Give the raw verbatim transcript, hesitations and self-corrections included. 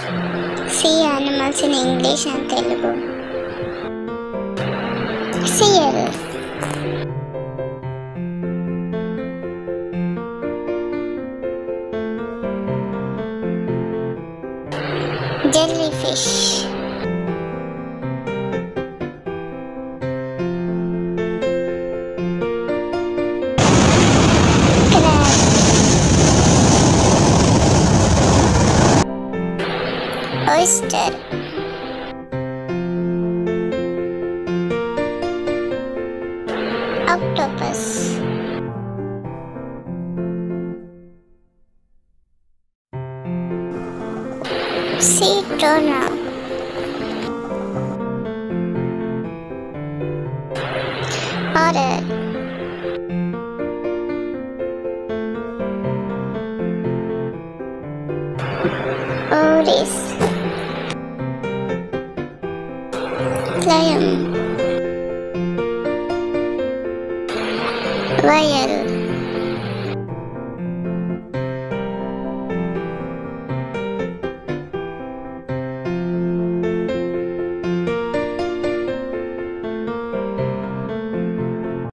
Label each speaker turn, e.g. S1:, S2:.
S1: Sea animals in English and Telugu. Seal. Jellyfish. Crab. Oyster. Octopus. Sea tuna. Otter. Oris. Lion. Whale.